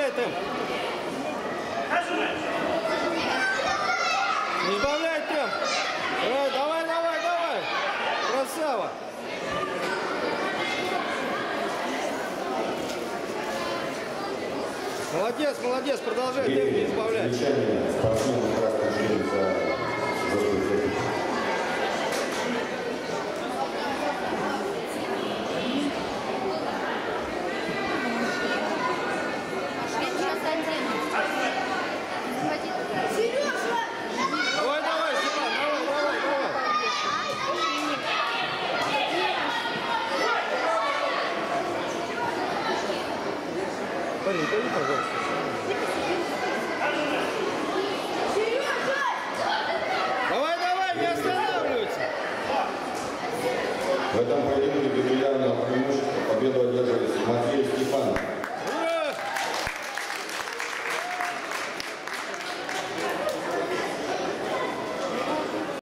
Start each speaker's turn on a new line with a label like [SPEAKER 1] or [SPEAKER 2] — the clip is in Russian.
[SPEAKER 1] сбавляй темп. Не сбавляй темп. Давай, давай, давай. Красава. Молодец, молодец. Продолжай темп не сбавлять. Давай, давай, Степан, давай, давай, давай. Парень, иди, пожалуйста. Давай, давай, не останавливайся.
[SPEAKER 2] В этом поединке без явного преимущества победу одерживает Матвей Степанов.